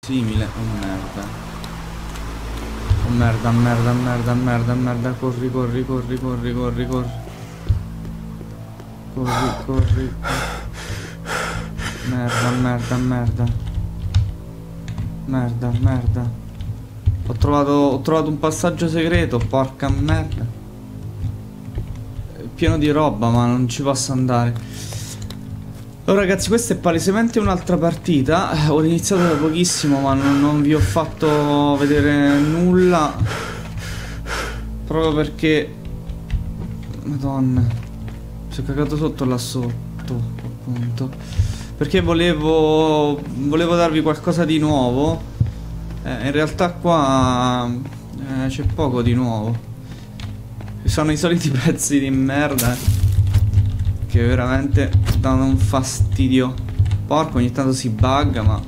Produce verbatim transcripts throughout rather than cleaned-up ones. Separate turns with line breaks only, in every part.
simile. Oh merda. Oh merda, merda, merda, merda, merda. Corri, corri, corri, corri, corri, corri. Corri, corri. Merda, merda, merda. Merda, merda. Ho trovato, ho trovato un passaggio segreto, porca merda. È pieno di roba, ma non ci posso andare. Allora ragazzi, questa è palesemente un'altra partita. Ho iniziato da pochissimo, ma non, non vi ho fatto vedere nulla. Proprio perché... Madonna. Mi sono cagato sotto là sotto, appunto. Perché volevo... Volevo darvi qualcosa di nuovo. Eh, in realtà qua... Eh, c'è poco di nuovo. Ci sono i soliti pezzi di merda che veramente danno un fastidio. Porco, ogni tanto si bugga, ma...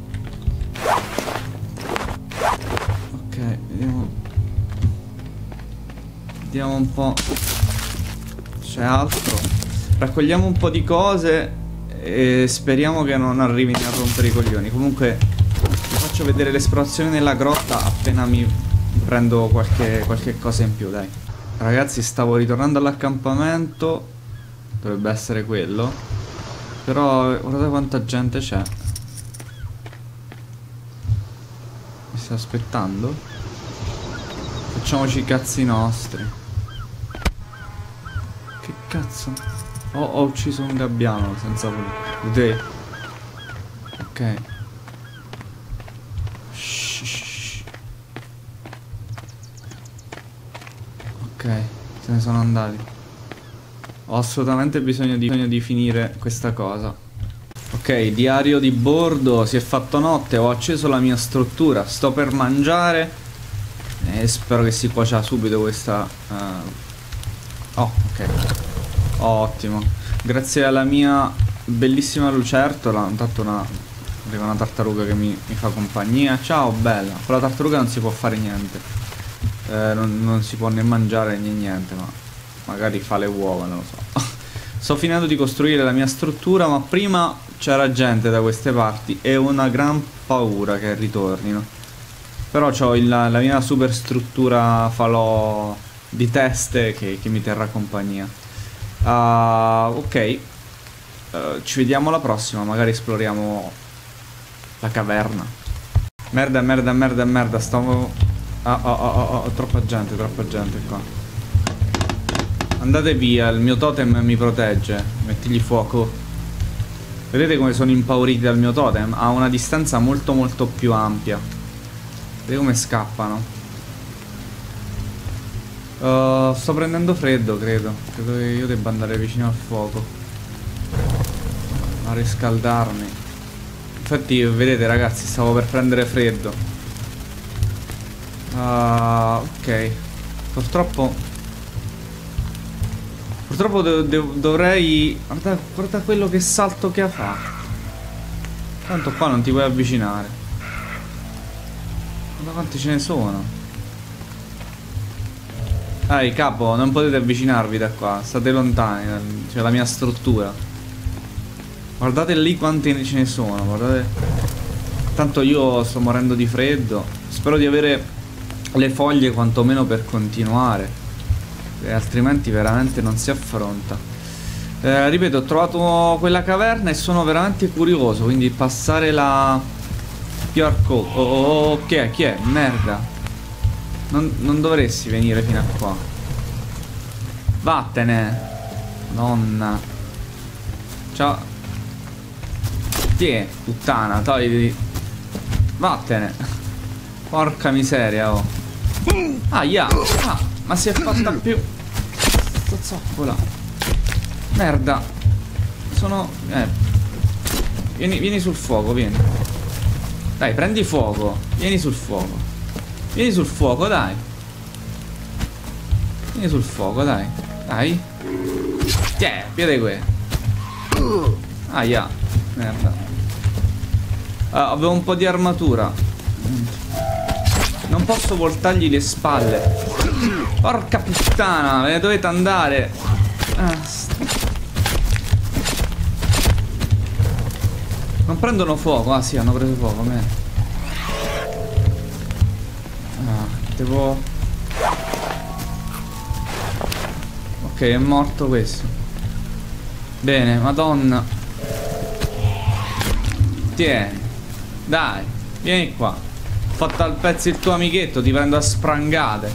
Ok, vediamo. Vediamo un po'. C'è altro. Raccogliamo un po' di cose e speriamo che non arrivino a rompere i coglioni. Comunque vi faccio vedere l'esplorazione nella grotta appena mi prendo qualche, qualche cosa in più, dai. Ragazzi, stavo ritornando all'accampamento. Dovrebbe essere quello. Però guardate quanta gente c'è. Mi sta aspettando. Facciamoci i cazzi nostri. Che cazzo? Oh, ho ucciso un gabbiano senza voler. Ok. Shh, shh. Ok, se ne sono andati. Ho assolutamente bisogno di, bisogno di finire questa cosa. Ok, diario di bordo. Si è fatto notte, ho acceso la mia struttura. Sto per mangiare e spero che si cuocia subito questa uh... Oh, ok. Oh, ottimo. Grazie alla mia bellissima lucertola. Intanto una... arriva una tartaruga che mi, mi fa compagnia. Ciao bella. Con la tartaruga non si può fare niente. eh, non, non si può né mangiare né niente, ma magari fa le uova, non lo so. Sto finendo di costruire la mia struttura, ma prima c'era gente da queste parti e ho una gran paura che ritornino. Però ho la, la mia super struttura falò di teste che, che mi terrà compagnia. Uh, ok, uh, ci vediamo alla prossima, magari esploriamo la caverna. Merda, merda, merda, merda, stavo... Ah, oh, oh, oh, oh, troppa gente, troppa gente qua. Andate via, il mio totem mi protegge. Mettigli fuoco. Vedete come sono impauriti dal mio totem? Ha una distanza molto molto più ampia. Vedete come scappano. uh, Sto prendendo freddo, credo. Credo che io debba andare vicino al fuoco a riscaldarmi. Infatti vedete ragazzi, stavo per prendere freddo. uh, Ok. Purtroppo Purtroppo dovrei... Guarda, guarda quello che salto che ha fatto. Tanto qua non ti puoi avvicinare. Guarda quanti ce ne sono. Dai capo, non potete avvicinarvi da qua. State lontani. C'è la mia struttura. Guardate lì quanti ce ne sono. Guardate. Tanto io sto morendo di freddo. Spero di avere le foglie quantomeno per continuare, e altrimenti veramente non si affronta. eh, Ripeto, ho trovato quella caverna e sono veramente curioso, quindi passare la Q R code. Oh, oh, oh, chi è? Chi è? Merda. Non, non dovresti venire fino a qua. Vattene. Nonna. Ciao. Tiè, puttana, togli. Vattene. Porca miseria, oh. Ah, yeah. Ah. Ma si è fatta più. Sto zoppola. Merda. Sono... Eh. Vieni, vieni sul fuoco, vieni. Dai, prendi fuoco. Vieni sul fuoco. Vieni sul fuoco, dai. Vieni sul fuoco, dai. Dai. Tiè, piede qui. Ah, yeah. Merda. Ah, avevo un po' di armatura. Non posso voltargli le spalle. Porca puttana, ve ne dovete andare. Ah, non prendono fuoco. Ah sì, hanno preso fuoco, me. Devo... Ok, è morto questo. Bene, madonna. Tieni. Dai, vieni qua. Ho fatto al pezzo il tuo amichetto, ti prendo a sprangate.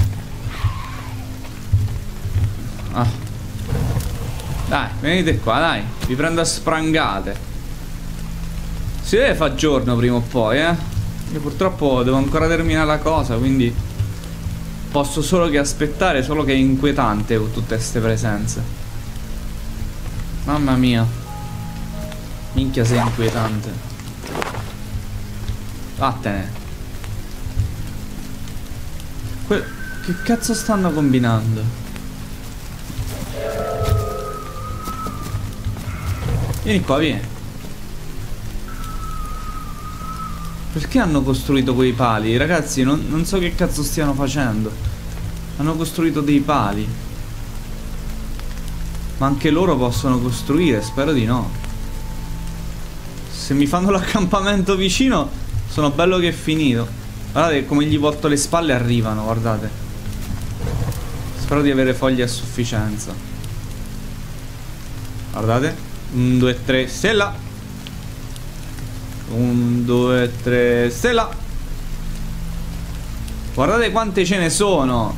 Ah. Dai, venite qua, dai. Vi prendo a sprangate. Si deve fare giorno prima o poi, eh. Io purtroppo devo ancora terminare la cosa, quindi posso solo che aspettare, solo che è inquietante con tutte queste presenze. Mamma mia. Minchia, sei inquietante. Vattene. Que che cazzo stanno combinando? Vieni qua, vieni. Perché hanno costruito quei pali? Ragazzi, non, non so che cazzo stiano facendo. Hanno costruito dei pali. Ma anche loro possono costruire, spero di no. Se mi fanno l'accampamento vicino, sono bello che è finito. Guardate come gli volto le spalle, arrivano, guardate. Spero di avere foglie a sufficienza. Guardate. Un, due, tre, stella. Un, due, tre, stella. Guardate quante ce ne sono.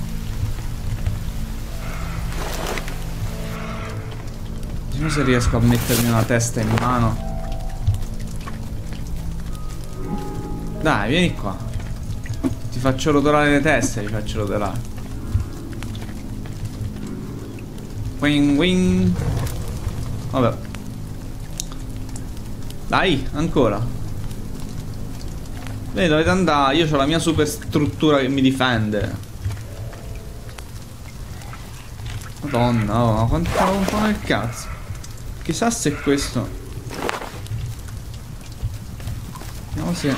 Vediamo se riesco a mettermi una testa in mano. Dai, vieni qua. Ti faccio rotolare le teste, li faccio rotolare. Wing wing. Vabbè. Dai, ancora. Vedi, dovete andare. Io ho la mia super struttura che mi difende. Madonna, oh, ma quanto un po' nel cazzo. Chissà se questo. Vediamo se.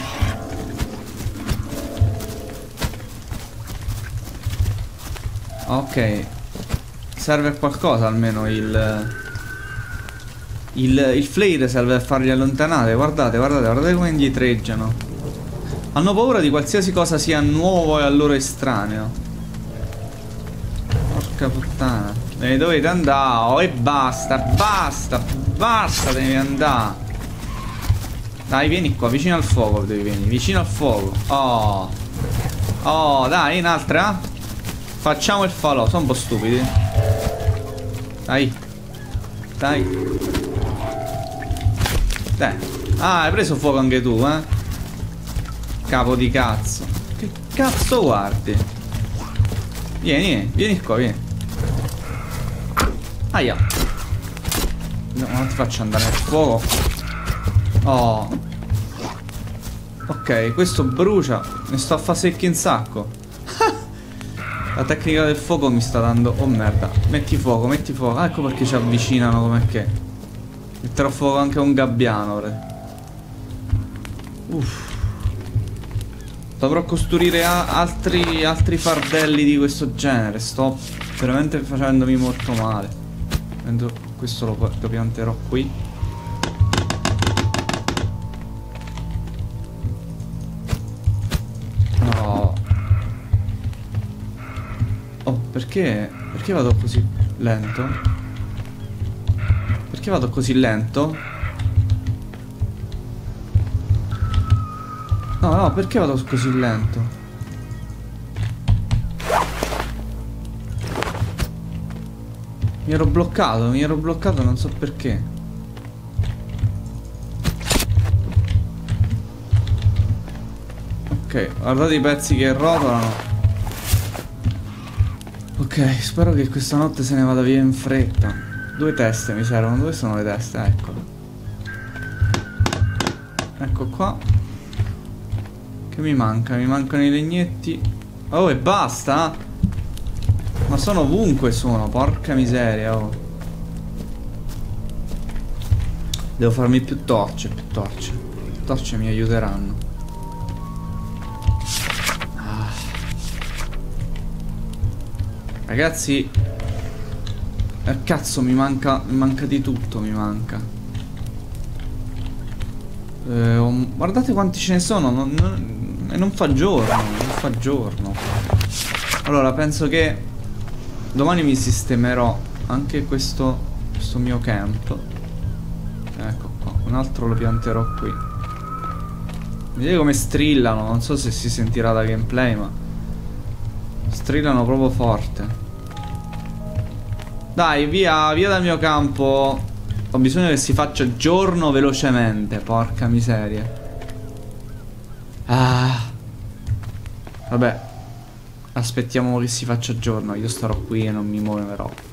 Ok. Serve a qualcosa almeno il. Il, il flare serve a farli allontanare. Guardate, guardate, guardate come indietreggiano. Hanno paura di qualsiasi cosa sia nuovo e a loro estraneo. Porca puttana. E dovete andare. Oh, e basta, basta, basta, devi andare. Dai, vieni qua, vicino al fuoco devi venire, vicino al fuoco. Oh. Oh, dai, un'altra. Facciamo il falò, sono un po' stupidi. Dai. Dai. Dai. Ah, hai preso fuoco anche tu, eh? Capo di cazzo. Che cazzo guardi? Vieni, vieni, vieni qua, vieni. Aia. No, non ti faccio andare nel fuoco. Oh. Ok, questo brucia. Ne sto a fa secchi in sacco. La tecnica del fuoco mi sta dando... Oh merda. Metti fuoco, metti fuoco. Ah, ecco perché ci avvicinano come che. Metterò fuoco anche a un gabbiano. Uff. Dovrò costruire altri, altri fardelli di questo genere. Sto veramente facendomi molto male. Questo lo, lo pianterò qui. No. Oh, perché? Perché vado così lento? Perché vado così lento? No, no, perché vado così lento? Mi ero bloccato, mi ero bloccato, non so perché. Ok, guardate i pezzi che rotolano. Ok, spero che questa notte se ne vada via in fretta. Due teste mi servono, dove sono le teste? Eccole. Ecco qua. Che mi manca? Mi mancano i legnetti. Oh, e basta? Ma sono ovunque, sono, porca miseria, oh. Devo farmi più torce, più torce. Le torce mi aiuteranno. Ah. Ragazzi. Eh, cazzo, mi manca. Mi manca di tutto, mi manca. Eh, oh, guardate quanti ce ne sono. Non, non, e non fa giorno, non fa giorno. Allora, penso che domani mi sistemerò anche questo, questo mio camp. Ecco qua, un altro lo pianterò qui. Vedete come strillano, non so se si sentirà da gameplay, ma strillano proprio forte. Dai, via, via dal mio campo. Ho bisogno che si faccia giorno velocemente, porca miseria. Ah. Vabbè, aspettiamo che si faccia giorno. Io starò qui e non mi muoverò.